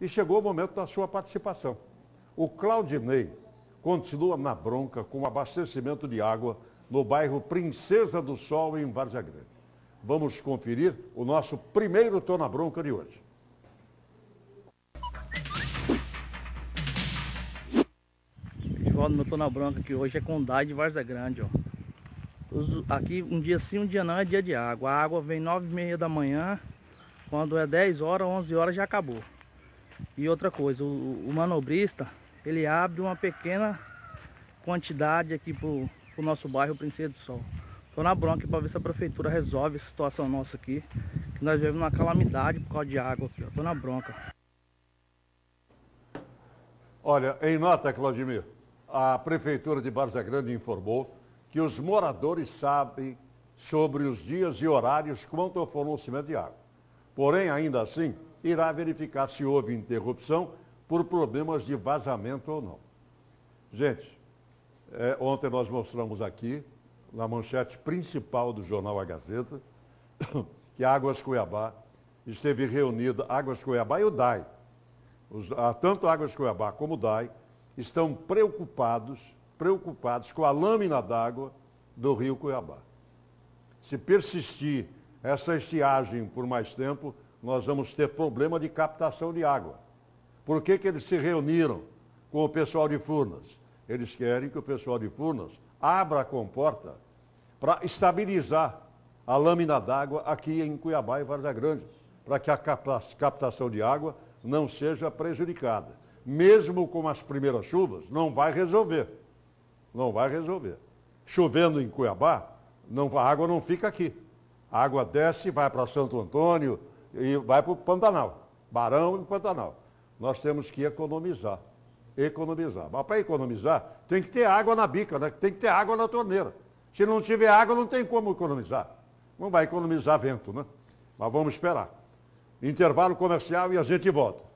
E chegou o momento da sua participação. O Claudinei continua na bronca com o abastecimento de água no bairro Princesa do Sol, em Várzea Grande. Vamos conferir o nosso primeiro Tô na Bronca de hoje. Edivaldo, meu Tô na Bronca aqui hoje é com o DAI de Várzea Grande, ó. Aqui um dia sim, um dia não, é dia de água. A água vem 9h30 da manhã, quando é 10 horas, 11 horas já acabou. E outra coisa, o manobrista, ele abre uma pequena quantidade aqui pro nosso bairro Princesa do Sol. Tô na bronca para ver se a prefeitura resolve essa situação nossa aqui, que nós vivemos uma calamidade por causa de água aqui, ó. Tô na bronca. Olha, em nota, Claudimir, a prefeitura de Várzea Grande informou que os moradores sabem sobre os dias e horários quanto ao fornecimento de água. Porém, ainda assim, irá verificar se houve interrupção por problemas de vazamento ou não. Gente, ontem nós mostramos aqui, na manchete principal do jornal A Gazeta, que a Águas Cuiabá esteve reunida, Águas Cuiabá e o DAI, tanto Águas Cuiabá como o DAI, estão preocupados com a lâmina d'água do rio Cuiabá. Se persistir essa estiagem por mais tempo, nós vamos ter problema de captação de água. Por que eles se reuniram com o pessoal de Furnas? Eles querem que o pessoal de Furnas abra a comporta para estabilizar a lâmina d'água aqui em Cuiabá e Várzea Grande, para que a captação de água não seja prejudicada. Mesmo com as primeiras chuvas, não vai resolver. Não vai resolver. Chovendo em Cuiabá, a água não fica aqui. A água desce, vai para Santo Antônio e vai para o Pantanal. Barão e Pantanal. Nós temos que economizar. Economizar. Mas para economizar, tem que ter água na bica, né? Tem que ter água na torneira. Se não tiver água, não tem como economizar. Não vai economizar vento, né? Mas vamos esperar. Intervalo comercial e a gente volta.